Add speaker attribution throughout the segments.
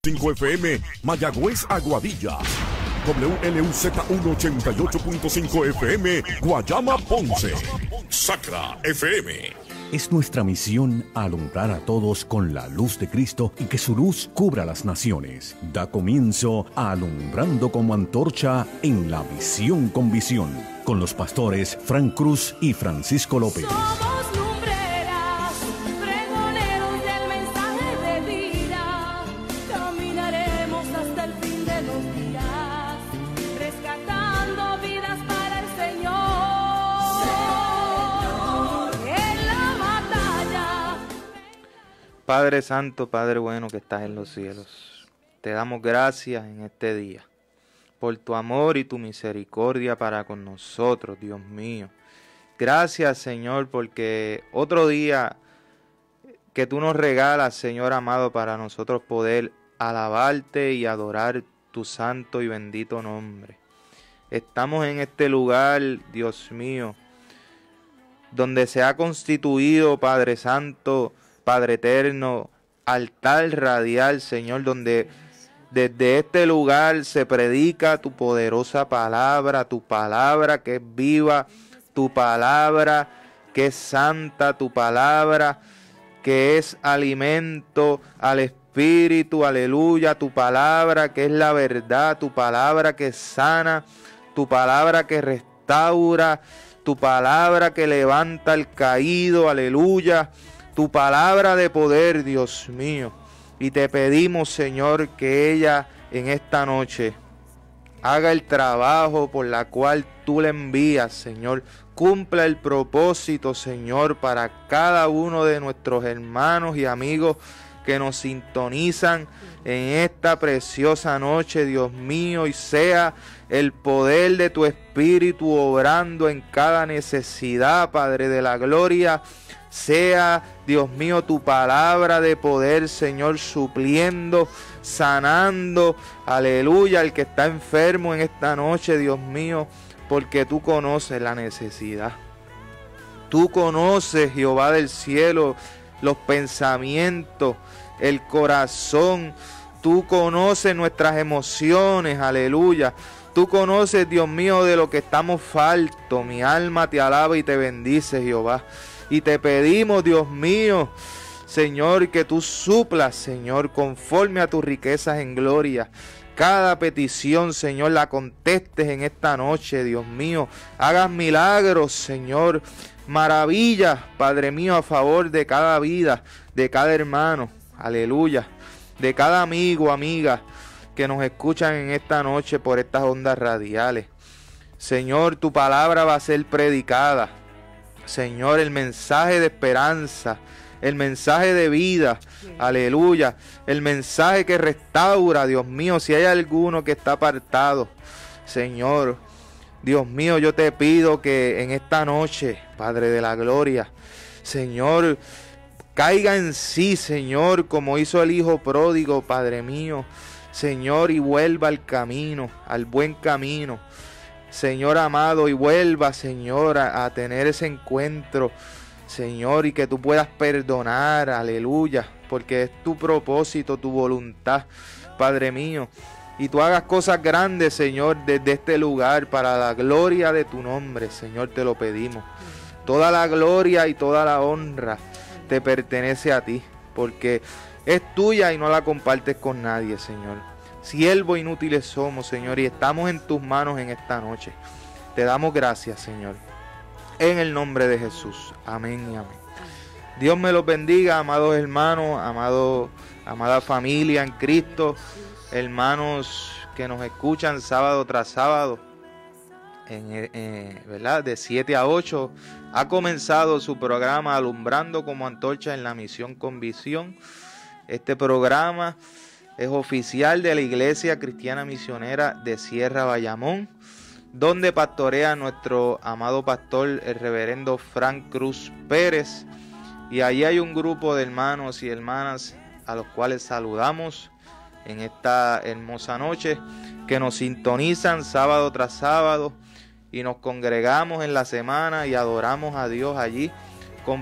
Speaker 1: 5 FM, Mayagüez, Aguadilla. WLUZ 188.5 FM, Guayama, Ponce. Sacra FM.
Speaker 2: Es nuestra misión alumbrar a todos con la luz de Cristo y que su luz cubra las naciones. Da comienzo a Alumbrando como Antorcha en la Visión con Visión, con los pastores Frank Cruz y Francisco López.
Speaker 3: Somos lumbreras, pregoneros del mensaje de vida. Caminaremos hasta el fin de los días, rescatando vidas para el Señor. En la batalla.
Speaker 4: Padre Santo, Padre bueno que estás en los cielos, te damos gracias en este día por tu amor y tu misericordia para con nosotros, Dios mío. Gracias, Señor, porque otro día que tú nos regalas, Señor amado, para nosotros poder alabarte y adorar tu santo y bendito nombre. Estamos en este lugar, Dios mío, donde se ha constituido, Padre Santo, Padre eterno, altar radial, Señor, donde desde este lugar se predica tu poderosa palabra, tu palabra que es viva, tu palabra que es santa, tu palabra que es alimento al espíritu, aleluya, tu palabra que es la verdad, tu palabra que sana, tu palabra que restaura, tu palabra que levanta al caído, aleluya, tu palabra de poder, Dios mío. Y te pedimos, Señor, que ella en esta noche haga el trabajo por la cual tú le envías, Señor. Cumpla el propósito, Señor, para cada uno de nuestros hermanos y amigos que nos sintonizan en esta preciosa noche, Dios mío, y sea el poder de tu Espíritu obrando en cada necesidad, Padre de la gloria. Sea, Dios mío, tu palabra de poder, Señor, supliendo, sanando, aleluya, al que está enfermo en esta noche, Dios mío, porque tú conoces la necesidad. Tú conoces, Jehová del cielo, los pensamientos, el corazón. Tú conoces nuestras emociones, aleluya. Tú conoces, Dios mío, de lo que estamos faltos. Mi alma te alaba y te bendice, Jehová. Y te pedimos, Dios mío, Señor, que tú suplas, Señor, conforme a tus riquezas en gloria. Cada petición, Señor, la contestes en esta noche, Dios mío. Hagas milagros, Señor. Maravillas, Padre mío, a favor de cada vida, de cada hermano. Aleluya. De cada amigo, amiga, que nos escuchan en esta noche por estas ondas radiales. Señor, tu palabra va a ser predicada. Señor, el mensaje de esperanza, el mensaje de vida, aleluya, el mensaje que restaura, Dios mío, si hay alguno que está apartado, Señor, Dios mío, yo te pido que en esta noche, Padre de la gloria, Señor, caiga en sí, Señor, como hizo el Hijo pródigo, Padre mío, Señor, y vuelva al camino, al buen camino, Señor amado, y vuelva, Señor, a tener ese encuentro, Señor, y que tú puedas perdonar, aleluya, porque es tu propósito, tu voluntad, Padre mío, y tú hagas cosas grandes, Señor, desde este lugar, para la gloria de tu nombre, Señor, te lo pedimos. Toda la gloria y toda la honra te pertenece a ti, porque es tuya y no la compartes con nadie, Señor. Siervos inútiles somos, Señor, y estamos en tus manos en esta noche. Te damos gracias, Señor, en el nombre de Jesús. Amén y amén. Dios me los bendiga, amados hermanos, amada familia en Cristo, hermanos que nos escuchan sábado tras sábado, ¿verdad? De 7 a 8, ha comenzado su programa Alumbrando como Antorcha en la Misión con Visión. Este programa es oficial de la Iglesia Cristiana Misionera de Sierra Bayamón, donde pastorea nuestro amado pastor, el reverendo Frank Cruz Pérez. Y allí hay un grupo de hermanos y hermanas a los cuales saludamos en esta hermosa noche, que nos sintonizan sábado tras sábado y nos congregamos en la semana y adoramos a Dios allí,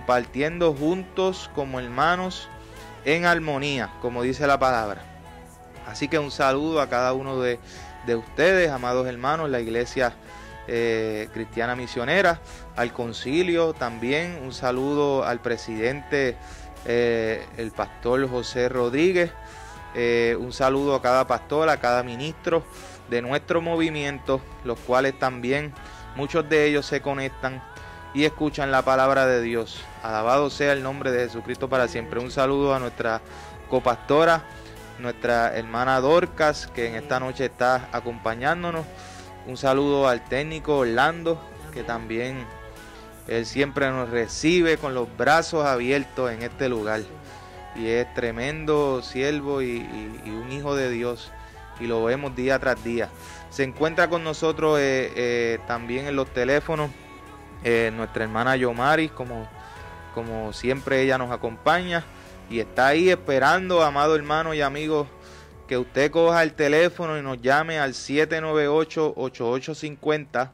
Speaker 4: compartiendo juntos como hermanos en armonía, como dice la palabra. Así que un saludo a cada uno de ustedes, amados hermanos, la iglesia cristiana misionera, al concilio también, un saludo al presidente, el pastor José Rodríguez, un saludo a cada pastor, a cada ministro de nuestro movimiento, los cuales también, muchos de ellos se conectan y escuchan la palabra de Dios. Alabado sea el nombre de Jesucristo para siempre. Un saludo a nuestra copastora, nuestra hermana Dorcas, que en esta noche está acompañándonos. Un saludo al técnico Orlando, que también él siempre nos recibe con los brazos abiertos en este lugar. Y es tremendo siervo y un hijo de Dios, y lo vemos día tras día. Se encuentra con nosotros también en los teléfonos nuestra hermana Yomaris, como siempre ella nos acompaña y está ahí esperando, amado hermano y amigo, que usted coja el teléfono y nos llame al 798-8850,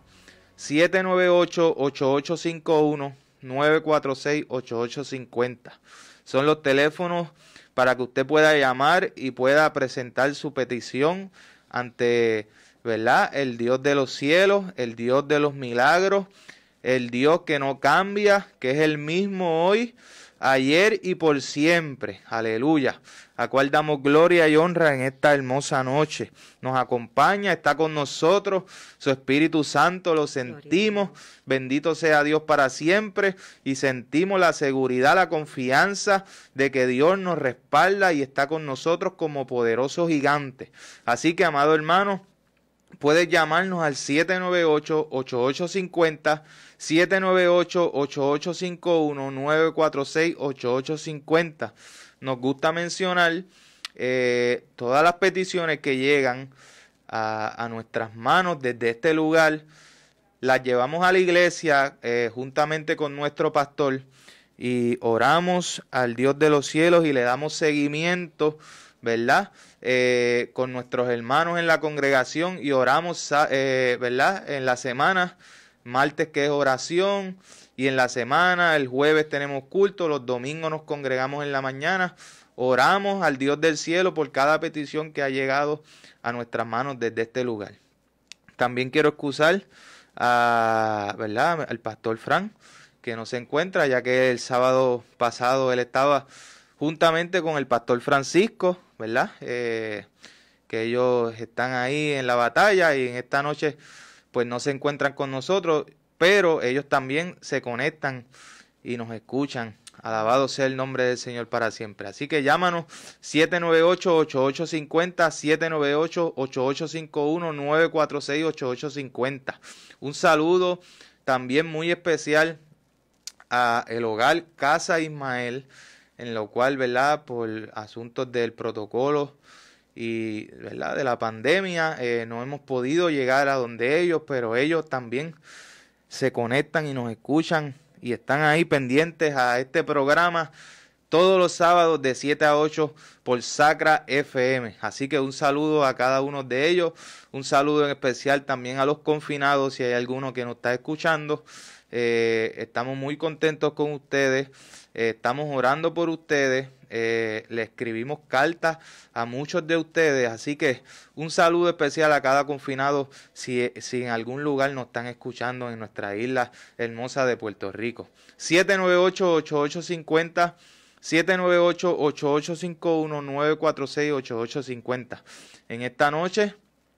Speaker 4: 798-8851, 946-8850. Son los teléfonos para que usted pueda llamar y pueda presentar su petición ante, ¿verdad?, el Dios de los cielos, el Dios de los milagros, el Dios que no cambia, que es el mismo hoy, ayer y por siempre. Aleluya. A cual damos gloria y honra en esta hermosa noche. Nos acompaña, está con nosotros, su Espíritu Santo, lo sentimos. Bendito sea Dios para siempre. Y sentimos la seguridad, la confianza de que Dios nos respalda y está con nosotros como poderoso gigante. Así que, amado hermano, puedes llamarnos al 798-8850, 798-8851, 946-8850. Nos gusta mencionar todas las peticiones que llegan a nuestras manos desde este lugar. Las llevamos a la iglesia juntamente con nuestro pastor y oramos al Dios de los cielos y le damos seguimiento, ¿verdad?, con nuestros hermanos en la congregación, y oramos, ¿verdad?, en la semana, martes que es oración, y en la semana, el jueves tenemos culto, los domingos nos congregamos en la mañana, oramos al Dios del cielo por cada petición que ha llegado a nuestras manos desde este lugar. También quiero excusar ¿verdad?, al pastor Frank, que no se encuentra, ya que el sábado pasado él estaba juntamente con el pastor Francisco, ¿verdad?, que ellos están ahí en la batalla, y en esta noche pues no se encuentran con nosotros, pero ellos también se conectan y nos escuchan. Alabado sea el nombre del Señor para siempre. Así que llámanos 798-8850, 798-8851, 946-8850. Un saludo también muy especial a el hogar Casa Ismael, en lo cual, ¿verdad?, por asuntos del protocolo y, ¿verdad?, de la pandemia, no hemos podido llegar a donde ellos, pero ellos también se conectan y nos escuchan y están ahí pendientes a este programa todos los sábados de 7 a 8 por Sacra FM. Así que un saludo a cada uno de ellos, un saludo en especial también a los confinados, si hay alguno que nos está escuchando. Estamos muy contentos con ustedes, estamos orando por ustedes, le escribimos cartas a muchos de ustedes, así que un saludo especial a cada confinado si en algún lugar nos están escuchando en nuestra isla hermosa de Puerto Rico. 798-8850, 798-8851, 946-8850. En esta noche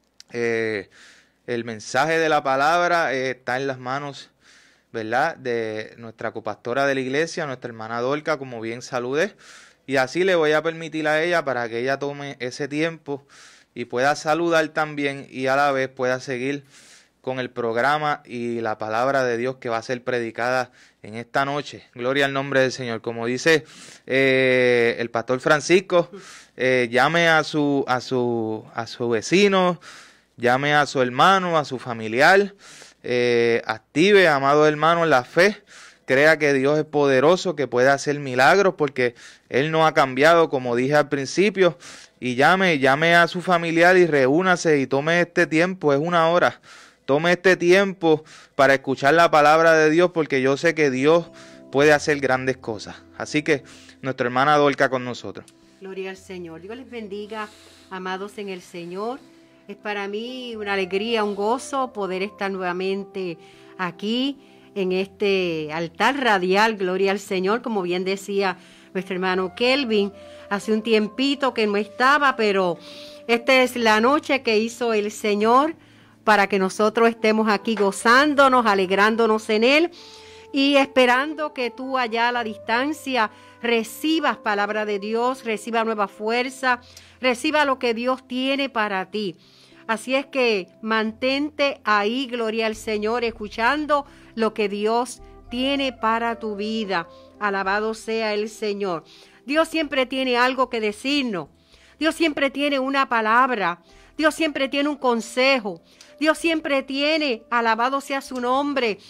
Speaker 4: el mensaje de la palabra está en las manos, ¿verdad?, de nuestra copastora de la iglesia, nuestra hermana Dorca, como bien saludé, y así le voy a permitir a ella para que ella tome ese tiempo y pueda saludar también, y a la vez pueda seguir con el programa y la palabra de Dios que va a ser predicada en esta noche. Gloria al nombre del Señor. Como dice el pastor Francisco, llame a su vecino, llame a su hermano, a su familiar, active, amado hermano, la fe, crea que Dios es poderoso, que puede hacer milagros, porque Él no ha cambiado, como dije al principio, y llame a su familiar y reúnase y tome este tiempo, es una hora, tome este tiempo para escuchar la palabra de Dios, porque yo sé que Dios puede hacer grandes cosas. Así que nuestra hermana Dorca con nosotros.
Speaker 5: Gloria al Señor. Dios les bendiga, amados en el Señor. Es para mí una alegría, un gozo poder estar nuevamente aquí en este altar radial. Gloria al Señor, como bien decía nuestro hermano Kelvin. Hace un tiempito que no estaba, pero esta es la noche que hizo el Señor para que nosotros estemos aquí gozándonos, alegrándonos en Él y esperando que tú allá a la distancia recibas palabra de Dios, reciba nueva fuerza, reciba lo que Dios tiene para ti. Así es que mantente ahí, gloria al Señor, escuchando lo que Dios tiene para tu vida. Alabado sea el Señor. Dios siempre tiene algo que decirnos. Dios siempre tiene una palabra. Dios siempre tiene un consejo. Dios siempre tiene, alabado sea su nombre,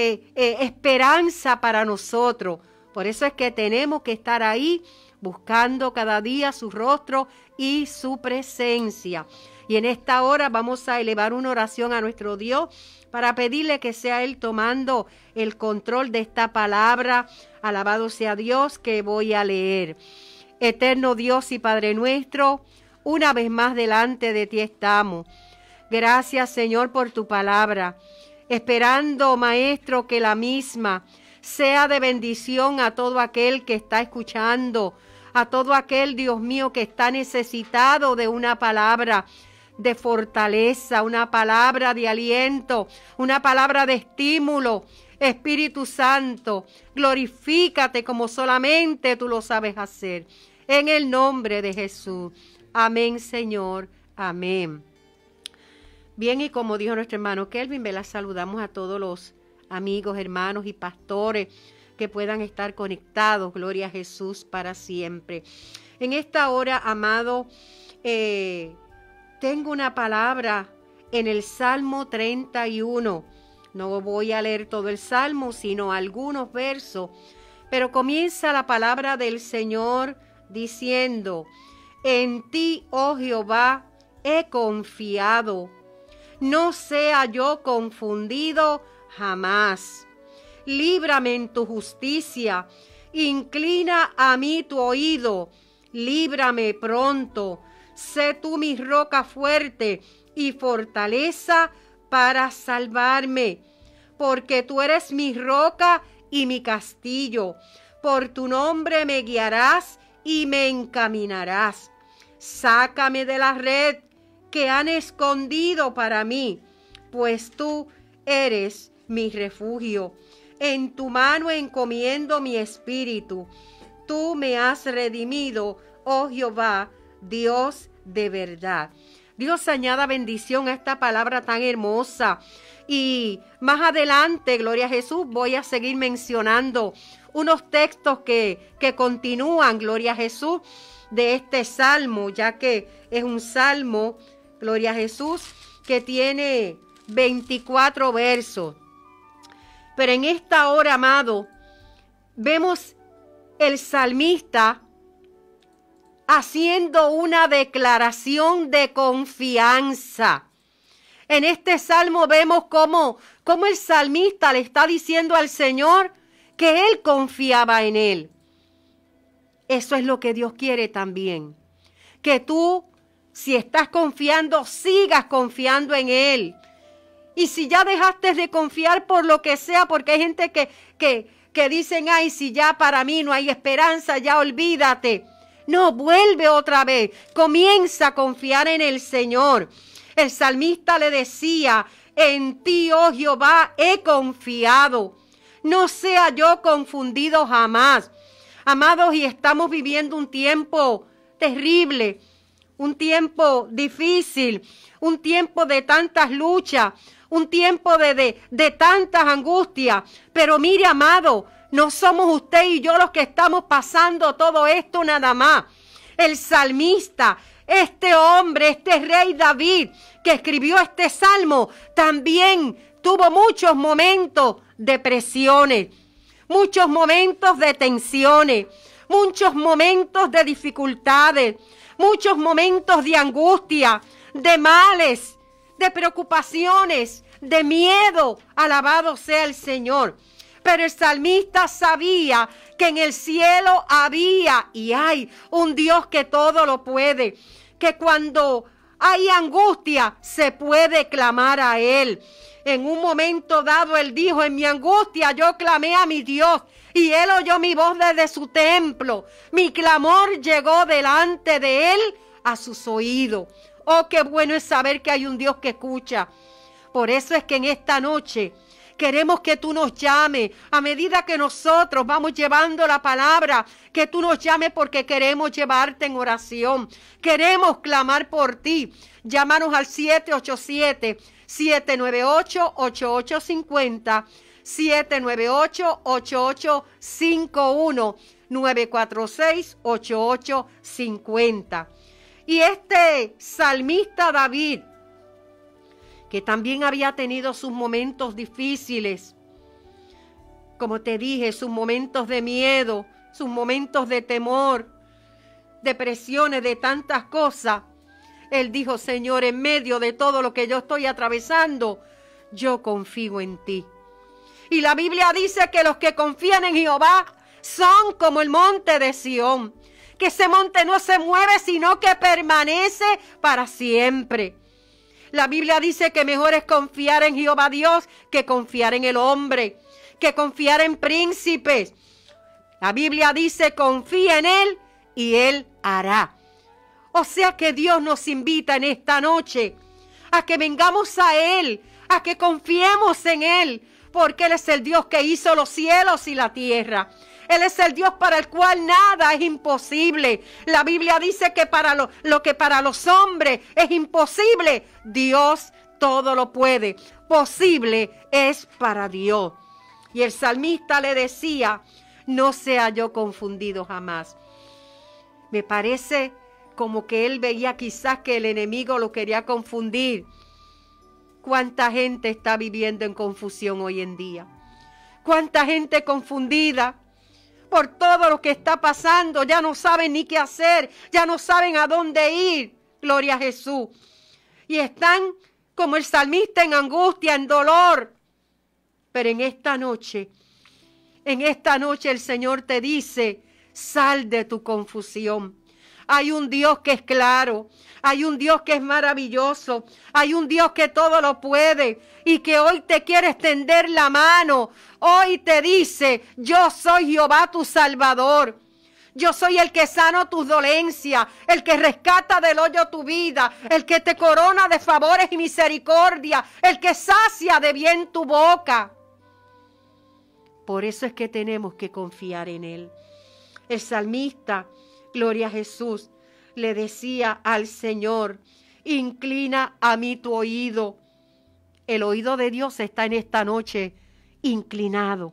Speaker 5: esperanza para nosotros. Por eso es que tenemos que estar ahí buscando cada día su rostro y su presencia. Y en esta hora vamos a elevar una oración a nuestro Dios para pedirle que sea Él tomando el control de esta palabra. Alabado sea Dios que voy a leer. Eterno Dios y Padre nuestro, una vez más delante de ti estamos. Gracias, Señor, por tu palabra. Esperando, Maestro, que la misma sea de bendición a todo aquel que está escuchando, a todo aquel, Dios mío, que está necesitado de una palabra de fortaleza, una palabra de aliento, una palabra de estímulo. Espíritu Santo, glorifícate como solamente tú lo sabes hacer. En el nombre de Jesús. Amén, Señor. Amén. Bien, y como dijo nuestro hermano Kelvin, saludamos a todos los amigos, hermanos y pastores que puedan estar conectados. Gloria a Jesús para siempre. En esta hora, amado, tengo una palabra en el Salmo 31. No voy a leer todo el Salmo, sino algunos versos. Pero comienza la palabra del Señor diciendo: en ti, oh Jehová, he confiado. No sea yo confundido jamás. Líbrame en tu justicia. Inclina a mí tu oído. Líbrame pronto. Sé tú mi roca fuerte y fortaleza para salvarme. Porque tú eres mi roca y mi castillo. Por tu nombre me guiarás y me encaminarás. Sácame de la red que han escondido para mí, pues tú eres mi refugio. En tu mano encomiendo mi espíritu. Tú me has redimido, oh Jehová, Dios de verdad. Dios añada bendición a esta palabra tan hermosa. Y más adelante, gloria a Jesús, voy a seguir mencionando unos textos que continúan, gloria a Jesús, de este salmo, ya que es un salmo, gloria a Jesús, que tiene 24 versos. Pero en esta hora, amado, vemos el salmista haciendo una declaración de confianza. En este salmo vemos cómo el salmista le está diciendo al Señor que él confiaba en él. Eso es lo que Dios quiere también. Que tú, si estás confiando, sigas confiando en Él. Y si ya dejaste de confiar por lo que sea, porque hay gente que dicen, ay, si ya para mí no hay esperanza, ya olvídate. No, vuelve otra vez. Comienza a confiar en el Señor. El salmista le decía, en ti, oh Jehová, he confiado. No sea yo confundido jamás. Amados, y estamos viviendo un tiempo terrible, un tiempo difícil, un tiempo de tantas luchas, un tiempo de tantas angustias. Pero mire, amado, no somos usted y yo los que estamos pasando todo esto nada más. El salmista, este hombre, este rey David, que escribió este salmo, también tuvo muchos momentos de presiones, muchos momentos de tensiones, muchos momentos de dificultades, muchos momentos de angustia, de males, de preocupaciones, de miedo. Alabado sea el Señor. Pero el salmista sabía que en el cielo había y hay un Dios que todo lo puede, que cuando hay angustia se puede clamar a Él. En un momento dado Él dijo: en mi angustia yo clamé a mi Dios y Él oyó mi voz desde su templo. Mi clamor llegó delante de Él a sus oídos. Oh, qué bueno es saber que hay un Dios que escucha. Por eso es que en esta noche queremos que tú nos llames, a medida que nosotros vamos llevando la palabra, que tú nos llames porque queremos llevarte en oración. Queremos clamar por ti. Llámanos al 787-798-8850, 798-8851, 946-8850. Y este salmista David, que también había tenido sus momentos difíciles, como te dije, sus momentos de miedo, sus momentos de temor, depresiones, de tantas cosas. Él dijo: Señor, en medio de todo lo que yo estoy atravesando, yo confío en ti. Y la Biblia dice que los que confían en Jehová son como el monte de Sión, que ese monte no se mueve, sino que permanece para siempre. La Biblia dice que mejor es confiar en Jehová Dios que confiar en el hombre, que confiar en príncipes. La Biblia dice: confía en Él y Él hará. O sea que Dios nos invita en esta noche a que vengamos a Él, a que confiemos en Él, porque Él es el Dios que hizo los cielos y la tierra. Él es el Dios para el cual nada es imposible. La Biblia dice que para lo que para los hombres es imposible, Dios todo lo puede. Posible es para Dios. Y el salmista le decía: no sea yo confundido jamás. Me parece como que él veía quizás que el enemigo lo quería confundir. ¿Cuánta gente está viviendo en confusión hoy en día? ¿Cuánta gente confundida por todo lo que está pasando? Ya no saben ni qué hacer, ya no saben a dónde ir. Gloria a Jesús. Y están como el salmista en angustia, en dolor. Pero en esta noche el Señor te dice: sal de tu confusión. Hay un Dios que es claro, hay un Dios que es maravilloso, hay un Dios que todo lo puede y que hoy te quiere extender la mano. Hoy te dice: yo soy Jehová tu Salvador. Yo soy el que sano tus dolencias, el que rescata del hoyo tu vida, el que te corona de favores y misericordia, el que sacia de bien tu boca. Por eso es que tenemos que confiar en Él. El salmista, gloria a Jesús, le decía al Señor: inclina a mí tu oído. El oído de Dios está en esta noche inclinado.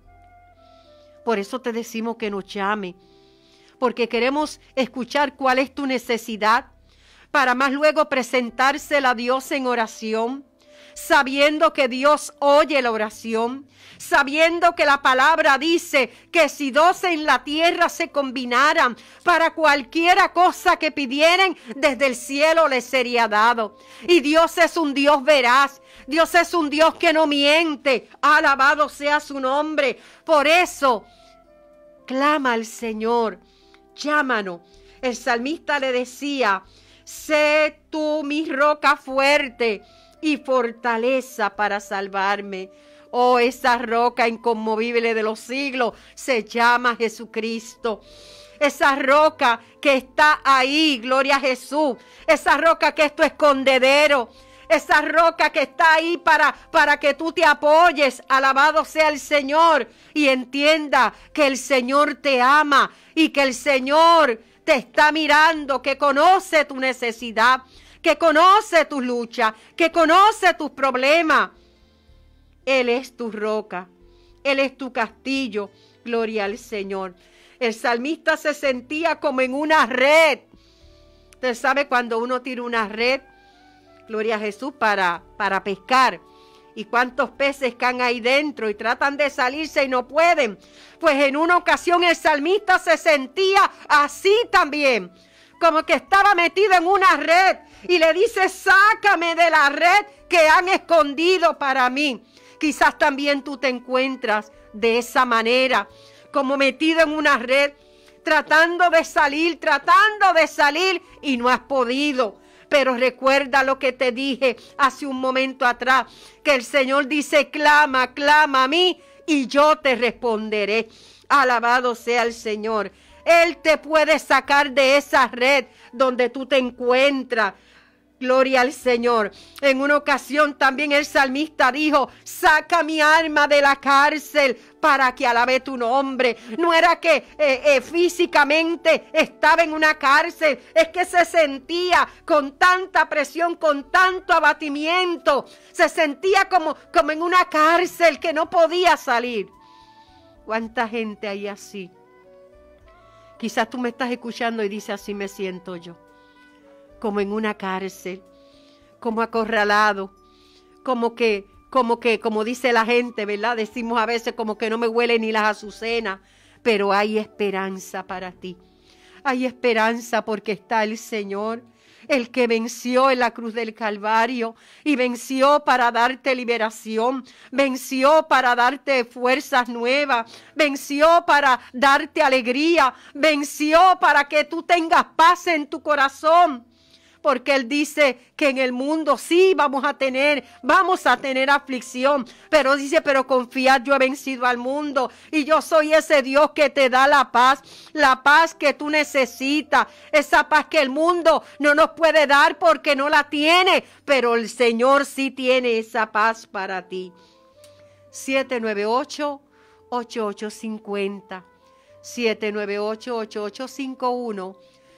Speaker 5: Por eso te decimos que nos llame, porque queremos escuchar cuál es tu necesidad, para más luego presentársela a Dios en oración, sabiendo que Dios oye la oración, sabiendo que la palabra dice que si dos en la tierra se combinaran para cualquiera cosa que pidieran, desde el cielo les sería dado. Y Dios es un Dios veraz, Dios es un Dios que no miente. Alabado sea su nombre. Por eso, clama al Señor, llámanos. El salmista le decía: sé tú mi roca fuerte y fortaleza para salvarme. Oh, esa roca inconmovible de los siglos se llama Jesucristo. Esa roca que está ahí, gloria a Jesús. Esa roca que es tu escondedero. Esa roca que está ahí para que tú te apoyes. Alabado sea el Señor. Y entienda que el Señor te ama y que el Señor te está mirando, que conoce tu necesidad, que conoce tu lucha, que conoce tus problemas. Él es tu roca, Él es tu castillo. Gloria al Señor. El salmista se sentía como en una red. Usted sabe cuando uno tira una red, gloria a Jesús, para pescar. Y cuántos peces caen ahí dentro y tratan de salirse y no pueden. Pues en una ocasión el salmista se sentía así también, como que estaba metido en una red. Y le dice: sácame de la red que han escondido para mí. Quizás también tú te encuentras de esa manera, como metido en una red, tratando de salir y no has podido. Pero recuerda lo que te dije hace un momento atrás, que el Señor dice, clama, clama a mí y yo te responderé. Alabado sea el Señor. Él te puede sacar de esa red donde tú te encuentras. Gloria al Señor. En una ocasión también el salmista dijo, saca mi alma de la cárcel para que alabe tu nombre. No era que físicamente estaba en una cárcel, es que se sentía con tanta presión, con tanto abatimiento. Se sentía como en una cárcel que no podía salir. ¿Cuánta gente hay así? Quizás tú me estás escuchando y dices, así me siento yo. Como en una cárcel, como acorralado, como dice la gente, ¿verdad? Decimos a veces como que no me huelen ni las azucenas, pero hay esperanza para ti. Hay esperanza porque está el Señor, el que venció en la cruz del Calvario y venció para darte liberación, venció para darte fuerzas nuevas, venció para darte alegría, venció para que tú tengas paz en tu corazón. Porque Él dice que en el mundo sí vamos a tener aflicción. Pero dice, pero confiad, yo he vencido al mundo. Y yo soy ese Dios que te da la paz que tú necesitas. Esa paz que el mundo no nos puede dar porque no la tiene. Pero el Señor sí tiene esa paz para ti. 798-8850. 798-8851.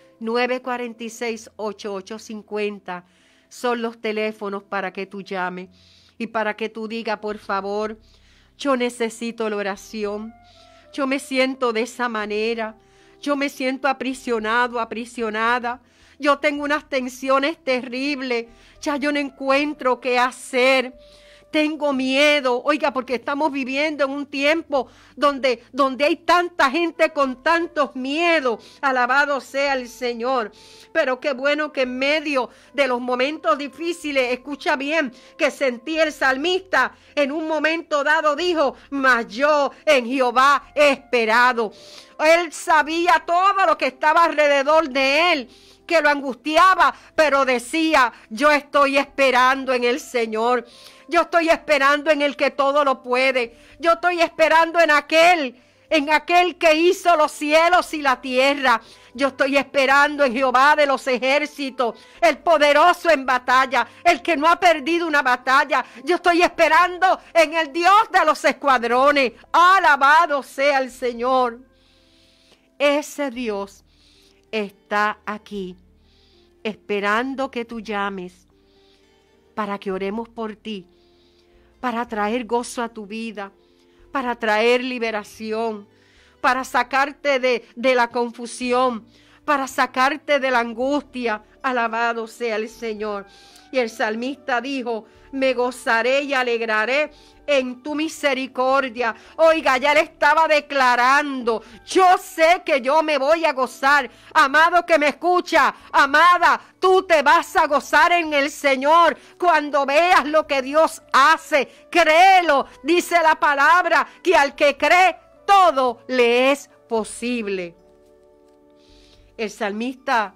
Speaker 5: 946-8850 son los teléfonos para que tú llames y para que tú digas, por favor, yo necesito la oración. Yo me siento de esa manera. Yo me siento aprisionado, aprisionada. Yo tengo unas tensiones terribles. Ya yo no encuentro qué hacer. Tengo miedo, oiga, porque estamos viviendo en un tiempo donde hay tanta gente con tantos miedos. Alabado sea el Señor. Pero qué bueno que en medio de los momentos difíciles, escucha bien, que sentí el salmista en un momento dado dijo, mas yo en Jehová he esperado. Él sabía todo lo que estaba alrededor de él, que lo angustiaba, pero decía, yo estoy esperando en el Señor. Yo estoy esperando en el que todo lo puede. Yo estoy esperando en aquel que hizo los cielos y la tierra. Yo estoy esperando en Jehová de los ejércitos, el poderoso en batalla, el que no ha perdido una batalla. Yo estoy esperando en el Dios de los escuadrones. Alabado sea el Señor. Ese Dios está aquí, esperando que tú llames para que oremos por ti, para traer gozo a tu vida, para traer liberación, para sacarte de la confusión, para sacarte de la angustia. Alabado sea el Señor. Y el salmista dijo, me gozaré y alegraré en tu misericordia. Oiga, ya le estaba declarando, yo sé que yo me voy a gozar. Amado que me escucha, amada, tú te vas a gozar en el Señor cuando veas lo que Dios hace. Créelo, dice la palabra, que al que cree, todo le es posible. El salmista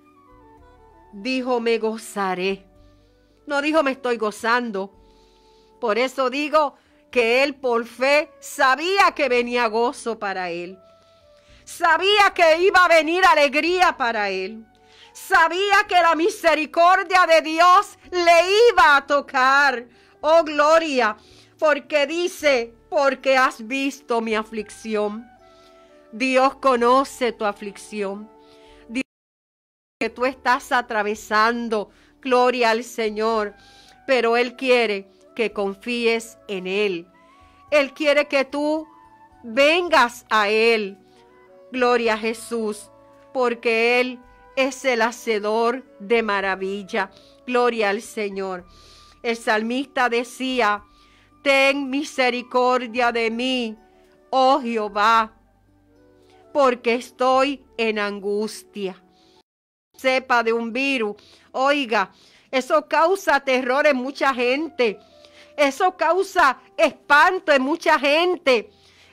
Speaker 5: dijo, me gozaré. No dijo, me estoy gozando. Por eso digo que él por fe sabía que venía gozo para él. Sabía que iba a venir alegría para él. Sabía que la misericordia de Dios le iba a tocar. Oh, gloria. Porque dice, porque has visto mi aflicción. Dios conoce tu aflicción. Dios que tú estás atravesando. Gloria al Señor. Pero Él quiere que confíes en Él. Él quiere que tú vengas a Él. Gloria a Jesús. Porque Él es el hacedor de maravilla. Gloria al Señor. El salmista decía, ten misericordia de mí, oh Jehová, porque estoy en angustia. Sepa de un virus, oiga, eso causa terror en mucha gente. Eso causa espanto en mucha gente.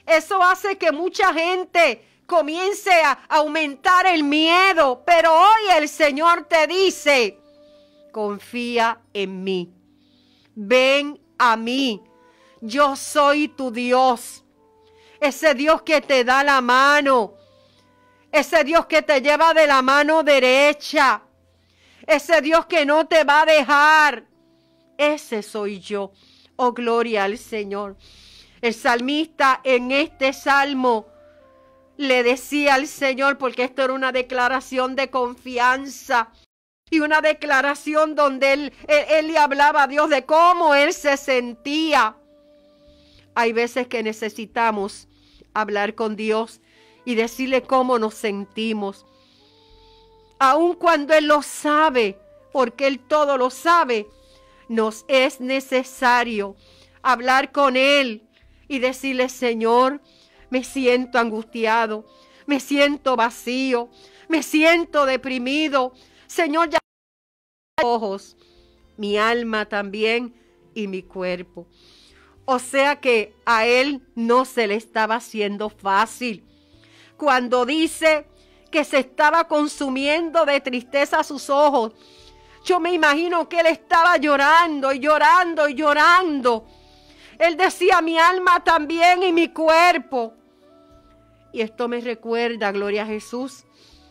Speaker 5: Eso hace que mucha gente comience a aumentar el miedo. Pero hoy el Señor te dice, confía en mí. Ven a mí. Yo soy tu Dios. Ese Dios que te da la mano. Ese Dios que te lleva de la mano derecha. Ese Dios que no te va a dejar. Ese soy yo. Oh, gloria al Señor. El salmista en este salmo le decía al Señor, porque esto era una declaración de confianza y una declaración donde él le hablaba a Dios de cómo él se sentía. Hay veces que necesitamos hablar con Dios y decirle cómo nos sentimos. Aun cuando Él lo sabe, porque Él todo lo sabe, nos es necesario hablar con Él y decirle, Señor, me siento angustiado, me siento vacío, me siento deprimido. Señor, ya ojos, mi alma también y mi cuerpo. O sea que a Él no se le estaba haciendo fácil. Cuando dice que se estaba consumiendo de tristeza sus ojos, yo me imagino que Él estaba llorando y llorando y llorando. Él decía, mi alma también y mi cuerpo. Y esto me recuerda, gloria a Jesús,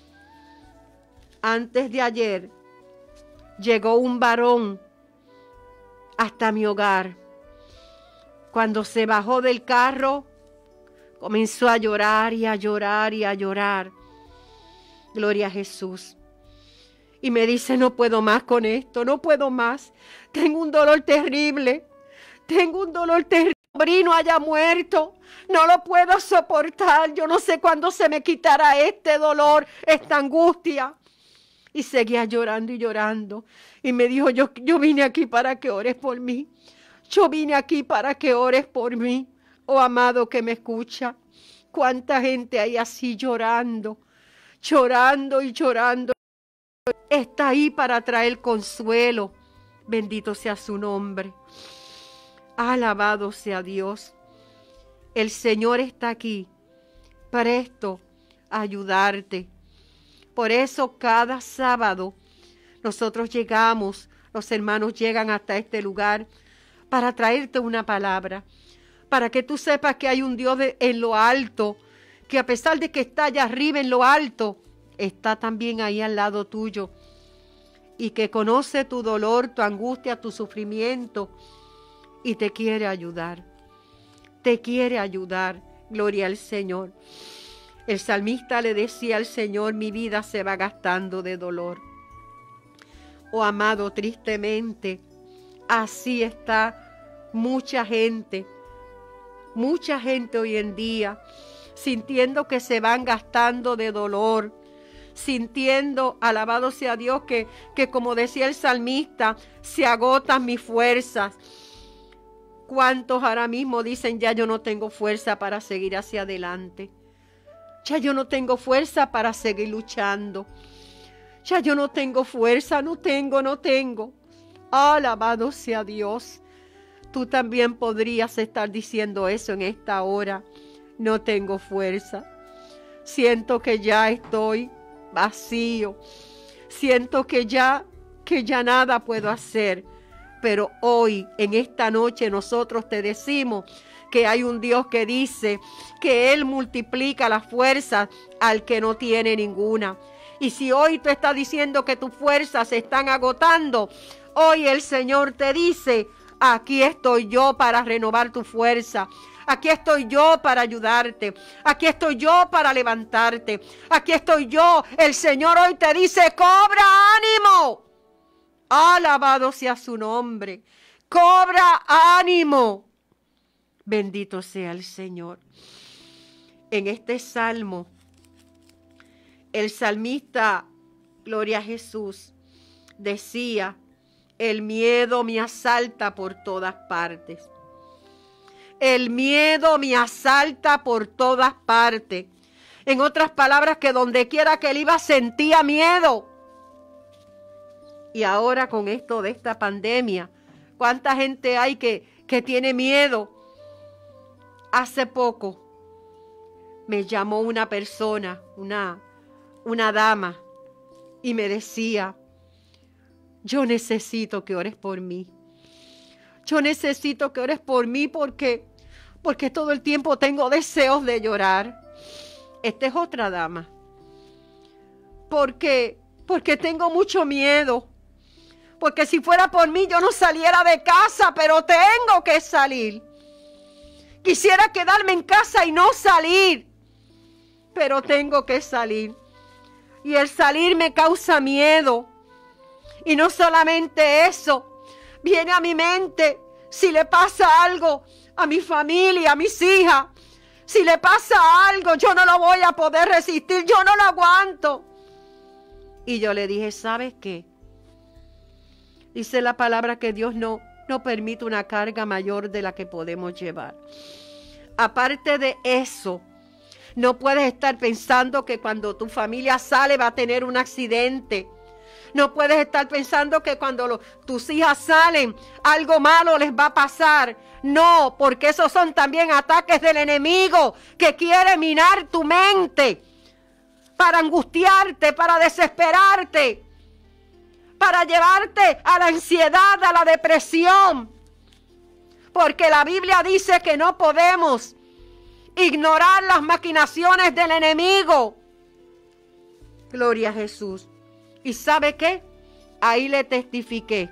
Speaker 5: antes de ayer llegó un varón hasta mi hogar. Cuando se bajó del carro, comenzó a llorar y a llorar y a llorar. Gloria a Jesús. Y me dice, no puedo más con esto, no puedo más. Tengo un dolor terrible. Tengo un dolor terrible. Mi sobrino haya muerto. No lo puedo soportar. Yo no sé cuándo se me quitará este dolor, esta angustia. Y seguía llorando y llorando. Y me dijo, yo vine aquí para que ores por mí. Yo vine aquí para que ores por mí. Oh amado que me escucha. Cuánta gente hay así llorando. Llorando y llorando. Está ahí para traer consuelo. Bendito sea su nombre. Alabado sea Dios. El Señor está aquí, presto a ayudarte. Por eso cada sábado nosotros llegamos, los hermanos llegan hasta este lugar para traerte una palabra, para que tú sepas que hay un Dios en lo alto, que a pesar de que está allá arriba en lo alto, está también ahí al lado tuyo, y que conoce tu dolor, tu angustia, tu sufrimiento, y te quiere ayudar. Te quiere ayudar. Gloria al Señor. El salmista le decía al Señor, mi vida se va gastando de dolor. Oh amado, tristemente, así está mucha gente hoy en día, sintiendo que se van gastando de dolor, sintiendo, alabado sea Dios, que como decía el salmista, se agotan mis fuerzas. ¿Cuántos ahora mismo dicen, ya yo no tengo fuerza para seguir hacia adelante? Ya yo no tengo fuerza para seguir luchando. Ya yo no tengo fuerza, no tengo. Alabado sea Dios. Tú también podrías estar diciendo eso en esta hora. No tengo fuerza. Siento que ya estoy vacío. Siento que ya nada puedo hacer. Pero hoy, en esta noche, nosotros te decimos que hay un Dios que dice que Él multiplica las fuerzas al que no tiene ninguna. Y si hoy tú estás diciendo que tus fuerzas se están agotando, hoy el Señor te dice, aquí estoy yo para renovar tu fuerza. Aquí estoy yo para ayudarte. Aquí estoy yo para levantarte. Aquí estoy yo. El Señor hoy te dice, cobra ánimo. Alabado sea su nombre. Cobra ánimo. Bendito sea el Señor. En este salmo, el salmista, gloria a Jesús, decía, el miedo me asalta por todas partes. El miedo me asalta por todas partes. En otras palabras, que donde quiera que él iba sentía miedo. Y ahora con esto de esta pandemia, ¿cuánta gente hay que tiene miedo? Hace poco me llamó una persona, una dama, y me decía: yo necesito que ores por mí. Yo necesito que ores por mí porque todo el tiempo tengo deseos de llorar. Esta es otra dama. Porque tengo mucho miedo. Porque si fuera por mí yo no saliera de casa, pero tengo que salir. Quisiera quedarme en casa y no salir, pero tengo que salir. Y el salir me causa miedo. Y no solamente eso, viene a mi mente, si le pasa algo a mi familia, a mis hijas, si le pasa algo, yo no lo voy a poder resistir, yo no lo aguanto. Y yo le dije: ¿sabes qué? Dice la palabra que Dios no permite una carga mayor de la que podemos llevar. Aparte de eso, no puedes estar pensando que cuando tu familia sale va a tener un accidente. No puedes estar pensando que cuando tus hijas salen, algo malo les va a pasar. No, porque esos son también ataques del enemigo que quiere minar tu mente para angustiarte, para desesperarte, para llevarte a la ansiedad, a la depresión. Porque la Biblia dice que no podemos ignorar las maquinaciones del enemigo. Gloria a Jesús. ¿Y sabe qué? Ahí le testifiqué.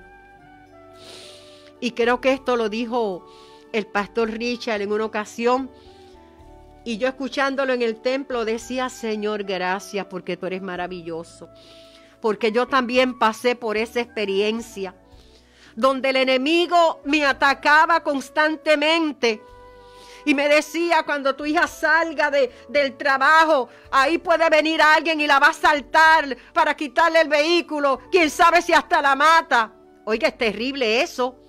Speaker 5: Y creo que esto lo dijo el pastor Richard en una ocasión. Y yo escuchándolo en el templo decía: Señor, gracias porque tú eres maravilloso. Porque yo también pasé por esa experiencia donde el enemigo me atacaba constantemente. Y me decía: cuando tu hija salga del trabajo, ahí puede venir alguien y la va a asaltar para quitarle el vehículo. Quién sabe si hasta la mata. Oiga, es terrible eso.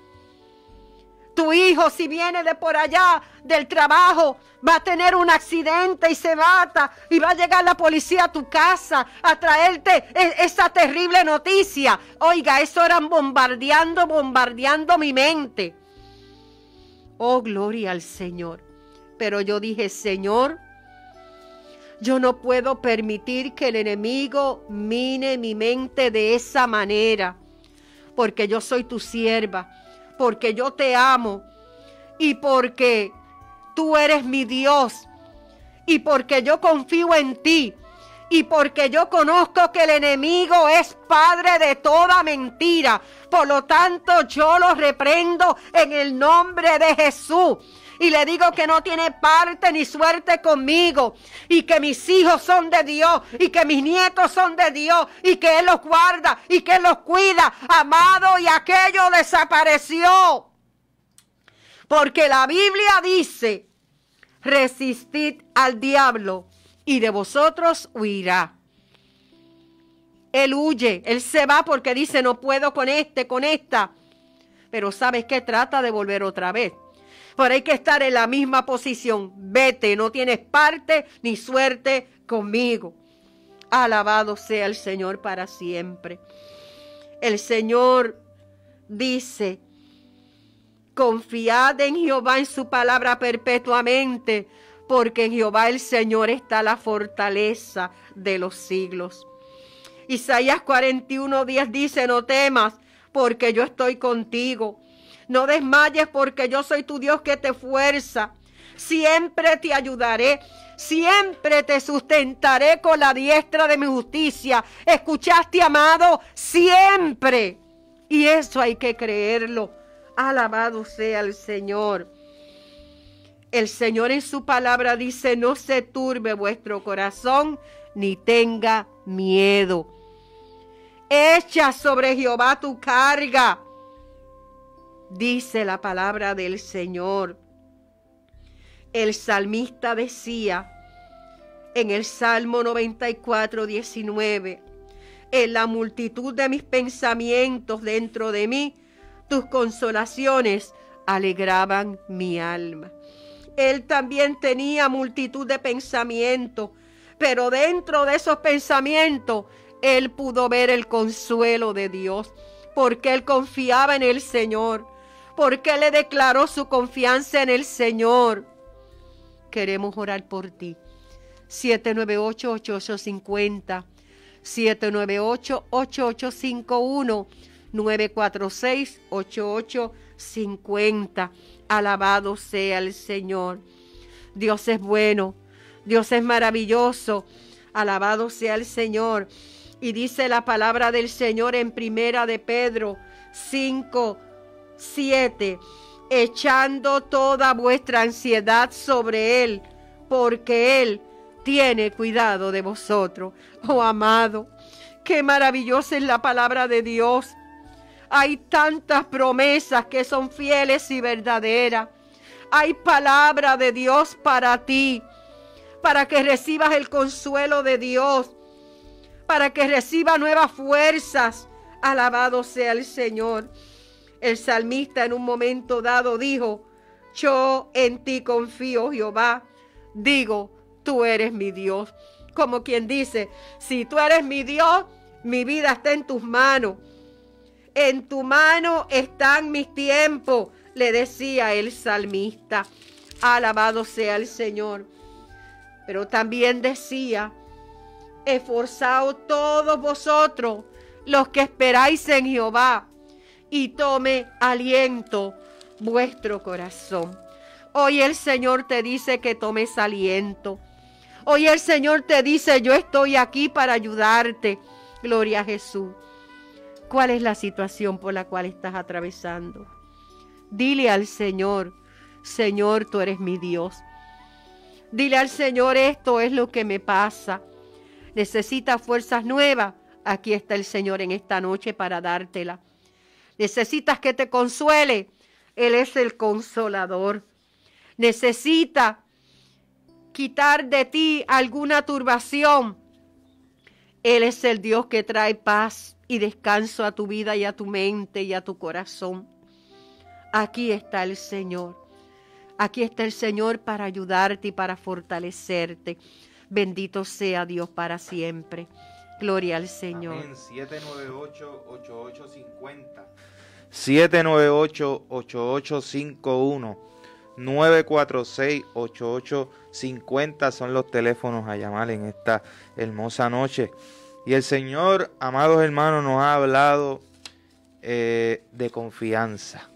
Speaker 5: Tu hijo, si viene de por allá del trabajo, va a tener un accidente y se mata. Y va a llegar la policía a tu casa a traerte esa terrible noticia. Oiga, eso eran bombardeando mi mente. Oh, gloria al Señor. Pero yo dije: Señor, yo no puedo permitir que el enemigo mine mi mente de esa manera. Porque yo soy tu sierva. Porque yo te amo. Y porque tú eres mi Dios. Y porque yo confío en ti. Y porque yo conozco que el enemigo es padre de toda mentira. Por lo tanto, yo lo reprendo en el nombre de Jesús. Y le digo que no tiene parte ni suerte conmigo. Y que mis hijos son de Dios. Y que mis nietos son de Dios. Y que Él los guarda. Y que Él los cuida. Amado, y aquello desapareció. Porque la Biblia dice: resistid al diablo y de vosotros huirá. Él huye, él se va porque dice: no puedo con esta. Pero ¿sabes qué? Trata de volver otra vez. Pero hay que estar en la misma posición. Vete, no tienes parte ni suerte conmigo. Alabado sea el Señor para siempre. El Señor dice: confiad en Jehová, en su palabra perpetuamente, porque en Jehová el Señor está la fortaleza de los siglos. Isaías 41:10 dice: no temas, porque yo estoy contigo. No desmayes, porque yo soy tu Dios que te fuerza. Siempre te ayudaré, siempre te sustentaré con la diestra de mi justicia. ¿Escuchaste, amado? Siempre. Y eso hay que creerlo. Alabado sea el Señor. El Señor en su palabra dice: no se turbe vuestro corazón, ni tenga miedo. Echa sobre Jehová tu carga, dice la palabra del Señor. El salmista decía en el Salmo 94:19: en la multitud de mis pensamientos dentro de mí, tus consolaciones alegraban mi alma. Él también tenía multitud de pensamientos, pero dentro de esos pensamientos, él pudo ver el consuelo de Dios, porque él confiaba en el Señor, porque él le declaró su confianza en el Señor. queremos orar por ti. 798-8850, 798-8851, 946-8850. Alabado sea el Señor. Dios es bueno, Dios es maravilloso. Alabado sea el Señor. Y dice la palabra del Señor en Primera de Pedro 5:7, echando toda vuestra ansiedad sobre Él, porque Él tiene cuidado de vosotros. Oh, amado, qué maravillosa es la palabra de Dios. Hay tantas promesas que son fieles y verdaderas. Hay palabra de Dios para ti, para que recibas el consuelo de Dios, para que recibas nuevas fuerzas. Alabado sea el Señor. El salmista en un momento dado dijo: yo en ti confío, Jehová. Digo, tú eres mi Dios. Como quien dice, si tú eres mi Dios, mi vida está en tus manos. En tu mano están mis tiempos, le decía el salmista. Alabado sea el Señor. Pero también decía: esforzaos todos vosotros los que esperáis en Jehová, y tome aliento vuestro corazón. Hoy el Señor te dice que tomes aliento. Hoy el Señor te dice: yo estoy aquí para ayudarte. Gloria a Jesús. ¿Cuál es la situación por la cual estás atravesando? Dile al Señor: Señor, tú eres mi Dios. Dile al Señor: esto es lo que me pasa. ¿Necesitas fuerzas nuevas? Aquí está el Señor en esta noche para dártela. ¿Necesitas que te consuele? Él es el consolador. ¿Necesita quitar de ti alguna turbación? Él es el Dios que trae paz y descanso a tu vida y a tu mente y a tu corazón. Aquí está el Señor. Aquí está el Señor para ayudarte y para fortalecerte. Bendito sea Dios para siempre. Gloria al Señor.
Speaker 4: Amén. 798-8850. 798-8851. 946-8850 son los teléfonos a llamar en esta hermosa noche. Y el Señor, amados hermanos, nos ha hablado de confianza,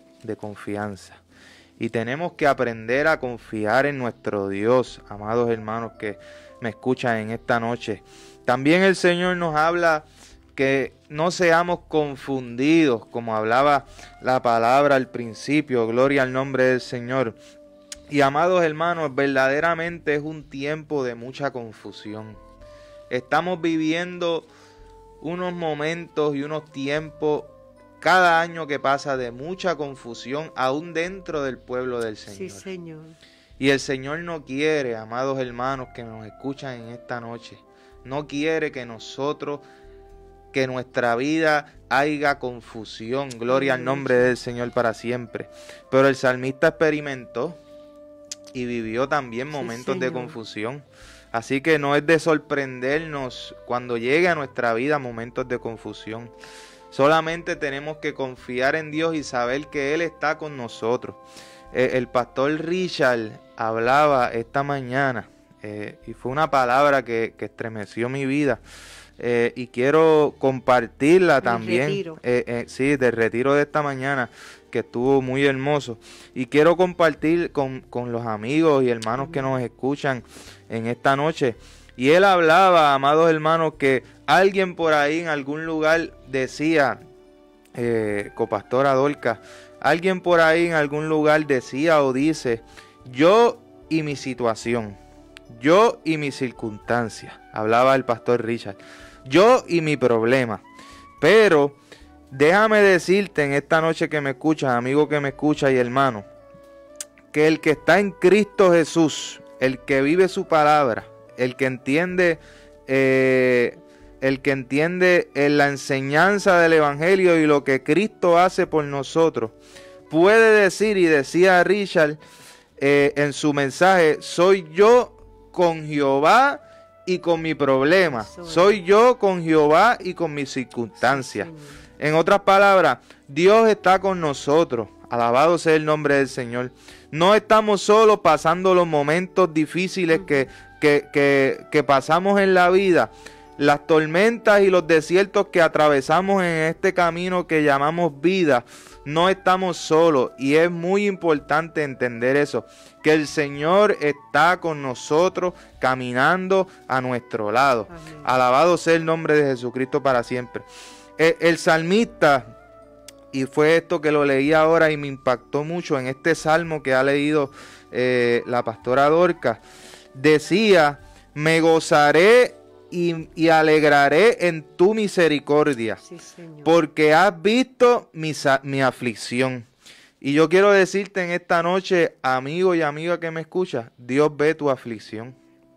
Speaker 4: Y tenemos que aprender a confiar en nuestro Dios, amados hermanos que me escuchan en esta noche. También el Señor nos habla que no seamos confundidos, como hablaba la palabra al principio. Gloria al nombre del Señor. Y amados hermanos, verdaderamente es un tiempo de mucha confusión. Estamos viviendo unos momentos y unos tiempos cada año que pasa de mucha confusión, aún dentro del pueblo del Señor.
Speaker 5: Sí, Señor.
Speaker 4: Y el Señor no quiere, amados hermanos que nos escuchan en esta noche, no quiere que nosotros, que nuestra vida haya confusión. Gloria al nombre del Señor para siempre. Pero el salmista experimentó y vivió también momentos de confusión. Así que no es de sorprendernos cuando llegue a nuestra vida momentos de confusión. Solamente tenemos que confiar en Dios y saber que Él está con nosotros. El pastor Richard hablaba esta mañana y fue una palabra que estremeció mi vida. Y quiero compartirla también. Sí, del retiro de esta mañana, que estuvo muy hermoso. Y quiero compartir con los amigos y hermanos que nos escuchan en esta noche. Y él hablaba, amados hermanos, que alguien por ahí en algún lugar decía, copastora Dorcas, alguien por ahí en algún lugar decía o dice: yo y mi situación, yo y mi circunstancia. Hablaba el pastor Richard. Yo y mi problema. Pero déjame decirte en esta noche que me escuchas, amigo que me escucha y hermano, que el que está en Cristo Jesús, el que vive su palabra, el que entiende en la enseñanza del Evangelio y lo que Cristo hace por nosotros, puede decir, y decía Richard en su mensaje: soy yo con Jehová y con mi problema. Soy yo con Jehová y con mis circunstancias. En otras palabras, Dios está con nosotros, Alabado sea el nombre del Señor. No estamos solos pasando los momentos difíciles que pasamos en la vida. Las tormentas y los desiertos que atravesamos en este camino que llamamos vida, no estamos solos, y es muy importante entender eso, que el Señor está con nosotros caminando a nuestro lado. Amén. Alabado sea el nombre de Jesucristo para siempre. El salmista, y fue esto que lo leí ahora y me impactó mucho en este salmo que ha leído la pastora Dorcas, decía: me gozaré y alegraré en tu misericordia, sí, porque has visto mi aflicción. Y yo quiero decirte en esta noche, amigo y amiga que me escucha, Dios ve tu aflicción.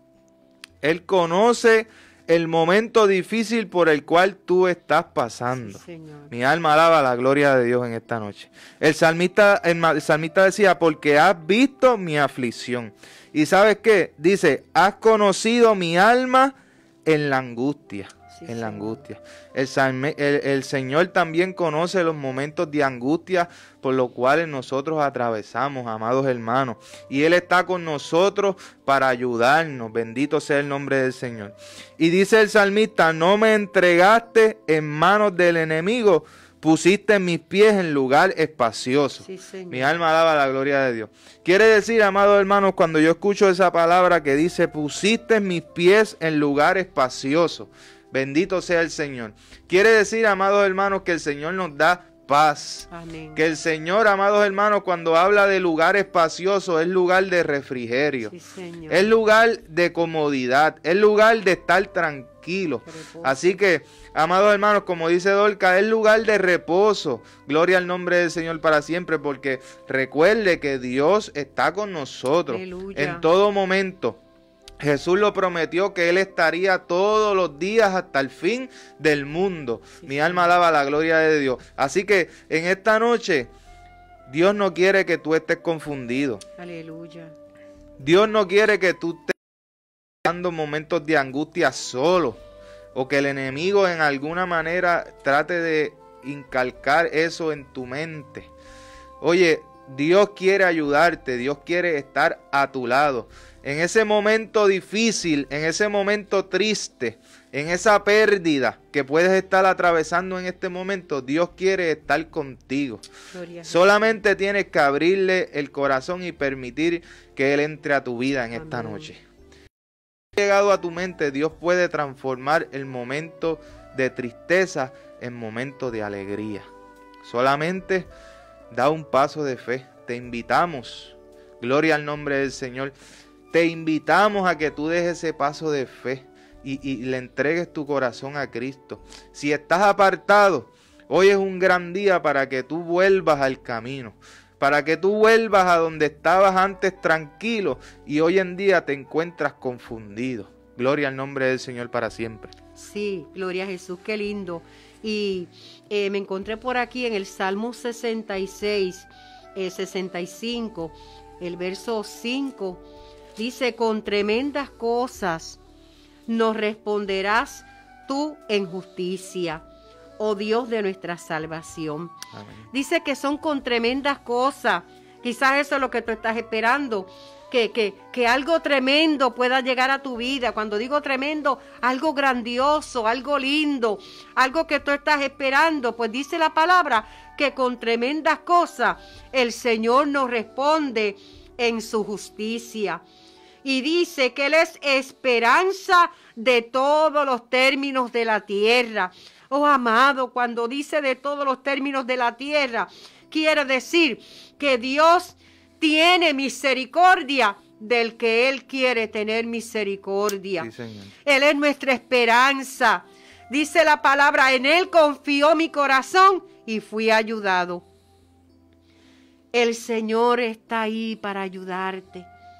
Speaker 4: Él conoce el momento difícil por el cual tú estás pasando. Sí, mi alma alaba la gloria de Dios en esta noche. El salmista decía: porque has visto mi aflicción. ¿Y sabes qué? Dice: has conocido mi alma en la angustia. Sí, en la angustia. El Señor también conoce los momentos de angustia por los cuales nosotros atravesamos, amados hermanos. Y Él está con nosotros para ayudarnos. Bendito sea el nombre del Señor. Y dice el salmista: no me entregaste en manos del enemigo, pusiste mis pies en lugar espacioso. Sí, mi alma alaba la gloria de Dios. Quiere decir, amados hermanos, cuando yo escucho esa palabra que dice: pusiste mis pies en lugar espacioso. Bendito sea el Señor. Quiere decir, amados hermanos, que el Señor nos da paz. Amén. Que el Señor, amados hermanos, cuando habla de lugar espacioso, es lugar de refrigerio. Sí, es lugar de comodidad. Es lugar de estar tranquilo. Así que, amados hermanos, como dice Dorcas, es lugar de reposo. Gloria al nombre del Señor para siempre, porque recuerde que Dios está con nosotros. Aleluya. En todo momento. Jesús lo prometió, que Él estaría todos los días hasta el fin del mundo. Sí, mi alma alaba la gloria de Dios. Así que en esta noche, Dios no quiere que tú estés confundido. Aleluya. Dios no quiere que tú estés pasando momentos de angustia solo, o que el enemigo en alguna manera trate de inculcar eso en tu mente. Oye, Dios quiere ayudarte, Dios quiere estar a tu lado. En ese momento difícil, en ese momento triste, en esa pérdida que puedes estar atravesando en este momento, Dios quiere estar contigo. Solamente tienes que abrirle el corazón y permitir que Él entre a tu vida en esta noche. Si ha llegado a tu mente, Dios puede transformar el momento de tristeza en momento de alegría. Solamente da un paso de fe. Te invitamos, gloria al nombre del Señor. Te invitamos a que tú dejes ese paso de fe y le entregues tu corazón a Cristo. Si estás apartado, hoy es un gran día para que tú vuelvas al camino, para que tú vuelvas a donde estabas antes tranquilo y hoy en día te encuentras confundido. Gloria al nombre del Señor para siempre.
Speaker 5: Sí, gloria a Jesús, qué lindo. Y me encontré por aquí en el Salmo 66, 65, el verso 5. Dice: con tremendas cosas nos responderás tú en justicia, oh Dios de nuestra salvación. Amén. Dice que son con tremendas cosas. Quizás eso es lo que tú estás esperando, que algo tremendo pueda llegar a tu vida. Cuando digo tremendo, algo grandioso, algo lindo, algo que tú estás esperando. Pues dice la palabra que con tremendas cosas el Señor nos responde en su justicia. Y dice que Él es esperanza de todos los términos de la tierra. Oh, amado, cuando dice de todos los términos de la tierra, quiere decir que Dios tiene misericordia del que Él quiere tener misericordia. Sí, Señor. Él es nuestra esperanza. Dice la palabra: en Él confió mi corazón y fui ayudado. El Señor está ahí para ayudarte.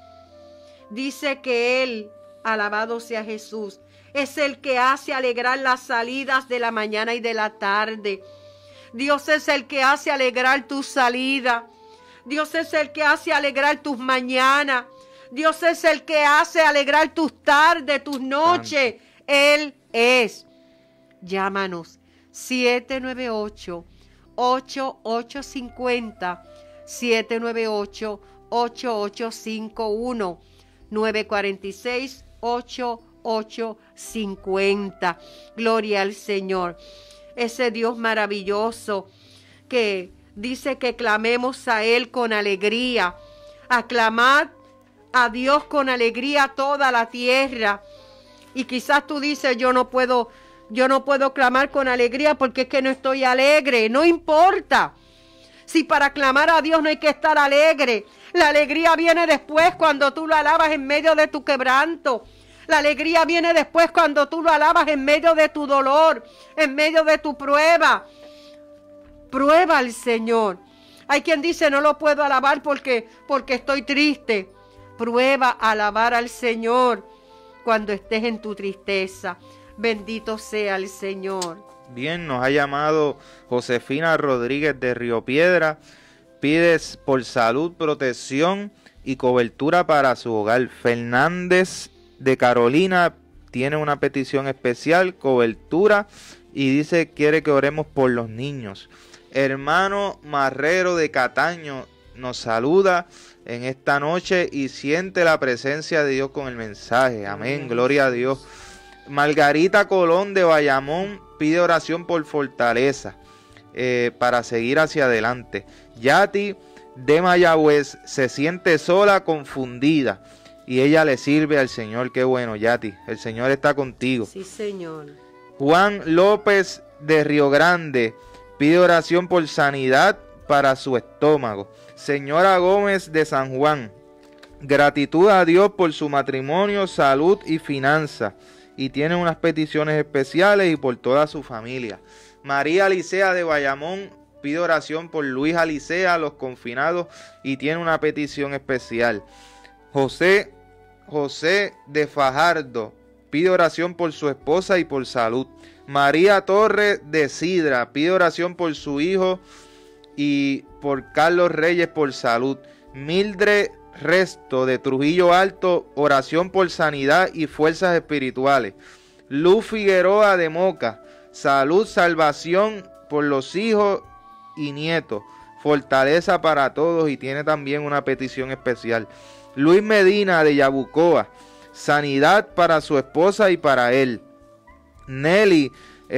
Speaker 5: Dice que Él, alabado sea Jesús, es el que hace alegrar las salidas de la mañana y de la tarde. Dios es el que hace alegrar tu salida. Dios es el que hace alegrar tus mañanas. Dios es el que hace alegrar tus tardes, tus noches. Él es. Llámanos 798-8850 798-8851, 946-8850. Gloria al Señor. Ese Dios maravilloso que dice que clamemos a Él con alegría. Aclamad a Dios con alegría toda la tierra. Y quizás tú dices, yo no puedo clamar con alegría porque es que no estoy alegre. No importa. Si para clamar a Dios no hay que estar alegre. La alegría viene después cuando tú lo alabas en medio de tu quebranto. La alegría viene después cuando tú lo alabas en medio de tu dolor, en medio de tu prueba. Prueba al Señor. Hay quien dice, no lo puedo alabar porque estoy triste. Prueba a alabar al Señor cuando estés en tu tristeza. Bendito sea el Señor.
Speaker 4: Bien, nos ha llamado Josefina Rodríguez de Río Piedra. Pides por salud, protección y cobertura para su hogar. Fernández de Carolina tiene una petición especial, cobertura, y dice quiere que oremos por los niños. Hermano Marrero de Cataño nos saluda en esta noche y siente la presencia de Dios con el mensaje. Amén, gloria a Dios. Margarita Colón de Bayamón pide oración por fortaleza para seguir hacia adelante. Yati de Mayagüez se siente sola, confundida, y ella le sirve al Señor. Qué bueno, Yati, el Señor está contigo.
Speaker 5: Sí, Señor.
Speaker 4: Juan López de Río Grande pide oración por sanidad para su estómago. Señora Gómez de San Juan, gratitud a Dios por su matrimonio, salud y finanzas. Y tiene unas peticiones especiales y por toda su familia. María Alicea de Bayamón pide oración por Luis Alicea, los confinados, y tiene una petición especial. José de Fajardo pide oración por su esposa y por salud. María Torres de Sidra pide oración por su hijo y por Carlos Reyes por salud. Mildred Resto de Trujillo Alto, oración por sanidad y fuerzas espirituales. Luz Figueroa de Moca, salud, salvación por los hijos y nietos, fortaleza para todos, y tiene también una petición especial. Luis Medina de Yabucoa, sanidad para su esposa y para él. Nelly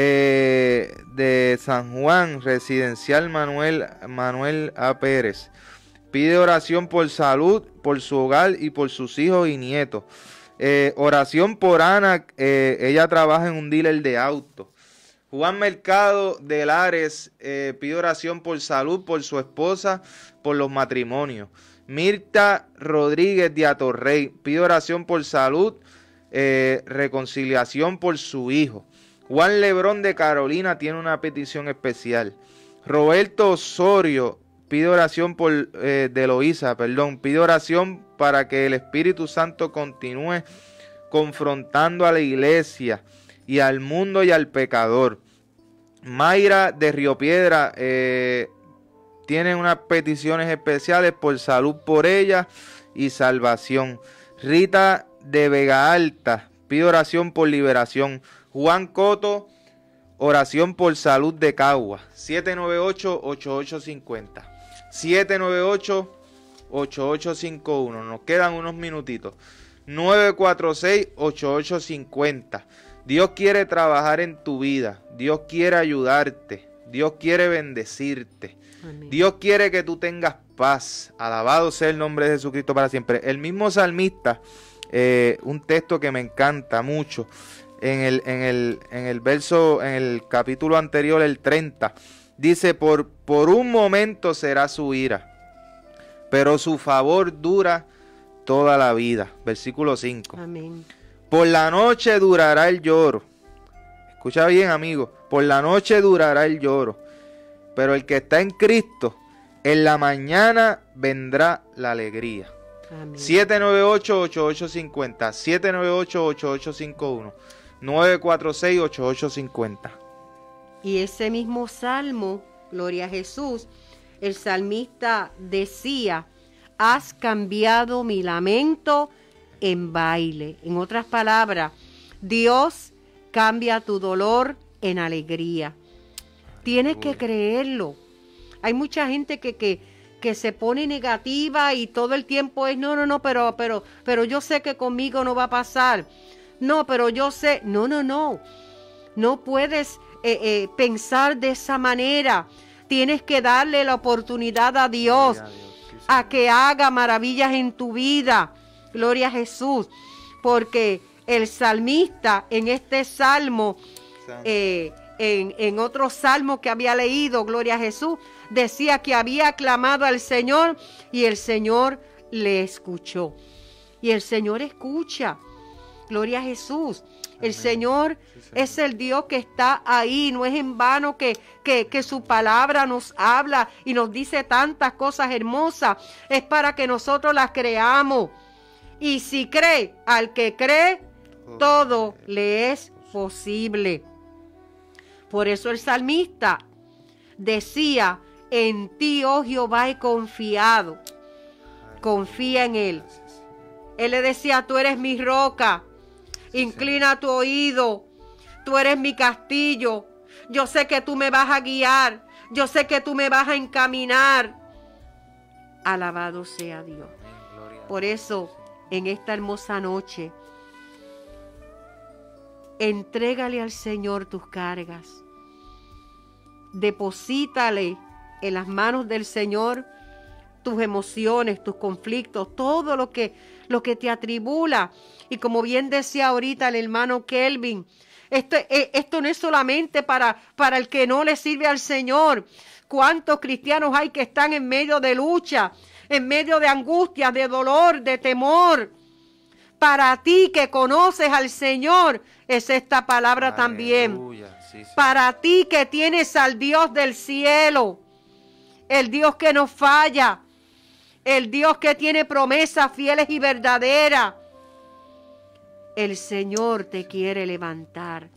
Speaker 4: de San Juan, residencial Manuel A. Pérez, pide oración por salud, por su hogar y por sus hijos y nietos. Oración por Ana, ella trabaja en un dealer de autos. Juan Mercado de Lares pide oración por salud, por su esposa, por los matrimonios. Mirta Rodríguez de Atorrey pide oración por salud, reconciliación por su hijo. Juan Lebrón de Carolina tiene una petición especial. Roberto Osorio pide oración por pide oración para que el Espíritu Santo continúe confrontando a la iglesia y al mundo y al pecador. Mayra de Río Piedra tiene unas peticiones especiales por salud por ella y salvación. Rita de Vega Alta pide oración por liberación. Juan Coto, oración por salud de Cagua. 798-8850. 798-8851. Nos quedan unos minutitos. 946-8850. Dios quiere trabajar en tu vida. Dios quiere ayudarte. Dios quiere bendecirte. Amén. Dios quiere que tú tengas paz. Alabado sea el nombre de Jesucristo para siempre. El mismo salmista, un texto que me encanta mucho, en el verso, en el capítulo anterior, el 30, dice, por un momento será su ira, pero su favor dura toda la vida. Versículo 5. Amén. Por la noche durará el lloro. Escucha bien, amigo. Por la noche durará el lloro, pero el que está en Cristo, en la mañana vendrá la alegría. 798-8850, 798-8851, 946-8850.
Speaker 5: Y ese mismo salmo, gloria a Jesús, el salmista decía, has cambiado mi lamento en baile. En otras palabras, Dios cambia tu dolor en alegría. Tienes que creerlo. Hay mucha gente que que se pone negativa y todo el tiempo es, no, pero yo sé que conmigo no va a pasar. No, pero yo sé, no. No puedes pensar de esa manera. Tienes que darle la oportunidad a Dios, a que haga maravillas en tu vida. Gloria a Jesús. Porque el salmista en este salmo, en otro salmo que había leído, gloria a Jesús, decía que había clamado al Señor y el Señor le escuchó. Y el Señor escucha. Gloria a Jesús. El Señor es el Dios que está ahí. No es en vano que su palabra nos habla y nos dice tantas cosas hermosas. Es para que nosotros las creamos. Y si cree, al que cree, todo le es posible. Por eso el salmista decía, en ti, oh Jehová, he confiado. Confía en Él. Él le decía, tú eres mi roca. Inclina tu oído. Tú eres mi castillo. Yo sé que tú me vas a guiar. Yo sé que tú me vas a encaminar. Alabado sea Dios. Por eso, en esta hermosa noche, entrégale al Señor tus cargas. Deposítale en las manos del Señor tus emociones, tus conflictos, todo lo que te atribula. Y como bien decía ahorita el hermano Kelvin, esto no es solamente para el que no le sirve al Señor. ¿Cuántos cristianos hay que están en medio de lucha, en medio de angustia, de dolor, de temor? Para ti que conoces al Señor, es esta palabra también. Sí. Para ti que tienes al Dios del cielo, el Dios que no falla, el Dios que tiene promesas fieles y verdaderas. El Señor te quiere levantar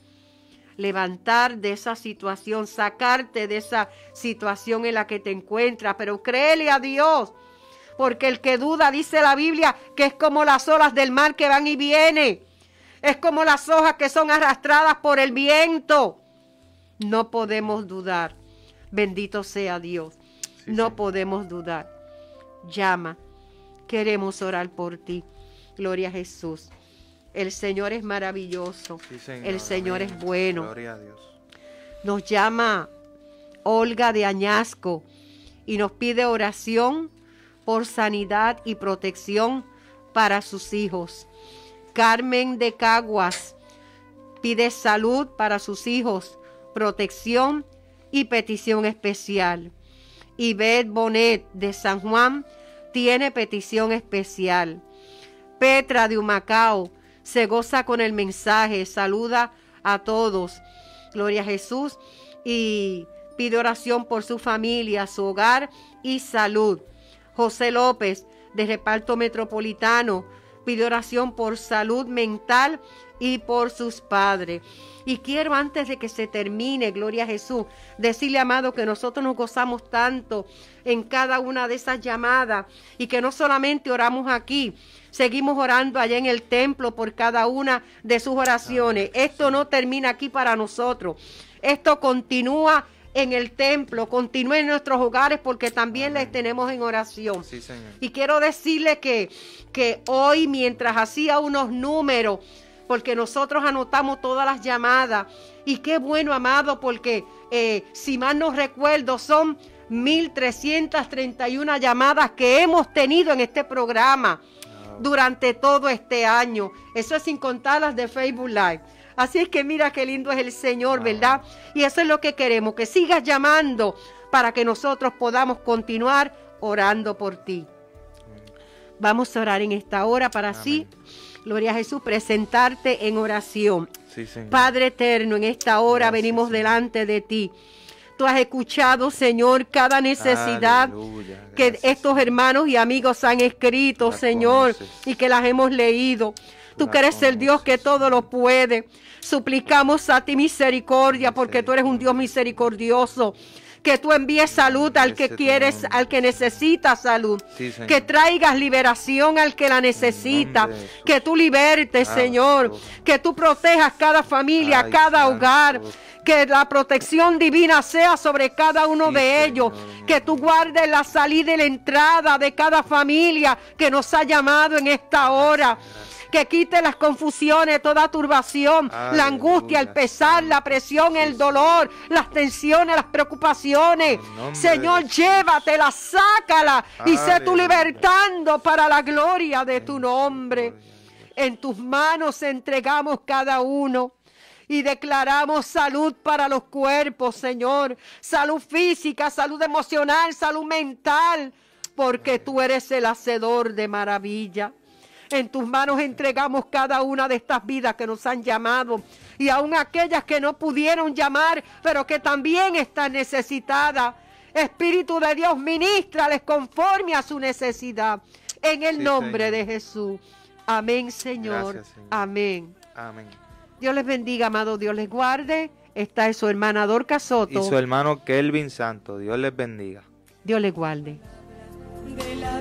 Speaker 5: de esa situación, sacarte de esa situación en la que te encuentras, pero créele a Dios, porque el que duda, dice la Biblia, que es como las olas del mar que van y vienen, es como las hojas que son arrastradas por el viento. No podemos dudar, bendito sea Dios, no podemos dudar. Llama, queremos orar por ti, gloria a Jesús. El Señor es maravilloso. Sí, Señor. El Señor es bueno.
Speaker 4: Gloria a Dios.
Speaker 5: Nos llama Olga de Añasco y nos pide oración por sanidad y protección para sus hijos. Carmen de Caguas pide salud para sus hijos, protección y petición especial. Ivette Bonet de San Juan tiene petición especial. Petra de Humacao se goza con el mensaje, saluda a todos. Gloria a Jesús. Y pide oración por su familia, su hogar y salud. José López, de Reparto Metropolitano, pide oración por salud mental y por sus padres. Y quiero, antes de que se termine, gloria a Jesús, decirle, amado, que nosotros nos gozamos tanto en cada una de esas llamadas y que no solamente oramos aquí, seguimos orando allá en el templo por cada una de sus oraciones. Esto no termina aquí para nosotros. Esto continúa en el templo, continúa en nuestros hogares porque también les tenemos en oración.
Speaker 4: Sí, Señor.
Speaker 5: Y quiero decirle que hoy, mientras hacía unos números, porque nosotros anotamos todas las llamadas, y qué bueno, amado, porque si mal no recuerdo, son 1,331 llamadas que hemos tenido en este programa durante todo este año. Eso es sin contar las de Facebook Live. Así es que mira qué lindo es el Señor, ¿verdad? Y eso es lo que queremos, que sigas llamando para que nosotros podamos continuar orando por ti. Vamos a orar en esta hora para así, gloria a Jesús, presentarte en oración.
Speaker 4: Sí, Señor.
Speaker 5: Padre eterno, en esta hora venimos delante de ti. Tú has escuchado, Señor, cada necesidad que estos hermanos y amigos han escrito, Señor, y que las hemos leído. Tú que eres el Dios que todo lo puede. Suplicamos a ti misericordia, porque tú eres un Dios misericordioso. Que tú envíes salud al que quieres, al que necesita salud. Sí, que traigas liberación al que la necesita. Que tú libertes, Señor. Que tú protejas cada familia, cada hogar. Que la protección divina sea sobre cada uno
Speaker 4: Sí,
Speaker 5: de
Speaker 4: Señor,
Speaker 5: ellos.
Speaker 4: mi
Speaker 5: Que tú guardes la salida y la entrada de cada familia que nos ha llamado en esta hora. Que quite las confusiones, toda turbación, la angustia, el pesar, la presión, el dolor, las tensiones, las preocupaciones. Señor, llévatela, sácala y sé tú libertando para la gloria de tu nombre. En tus manos entregamos cada uno. Y declaramos salud para los cuerpos, Señor. Salud física, salud emocional, salud mental. Porque tú eres el hacedor de maravilla. En tus manos entregamos cada una de estas vidas que nos han llamado. Y aún aquellas que no pudieron llamar, pero que también están necesitadas. Espíritu de Dios, ministrales conforme a su necesidad. En el nombre
Speaker 4: Señor.
Speaker 5: de Jesús. Amén, Señor.
Speaker 4: Gracias, Señor.
Speaker 5: Amén.
Speaker 4: Amén.
Speaker 5: Dios les bendiga, amado. Dios les guarde. Esta es su hermana Dorca Soto.
Speaker 4: Y su hermano Kelvin Santo. Dios les bendiga.
Speaker 5: Dios les guarde.
Speaker 3: De la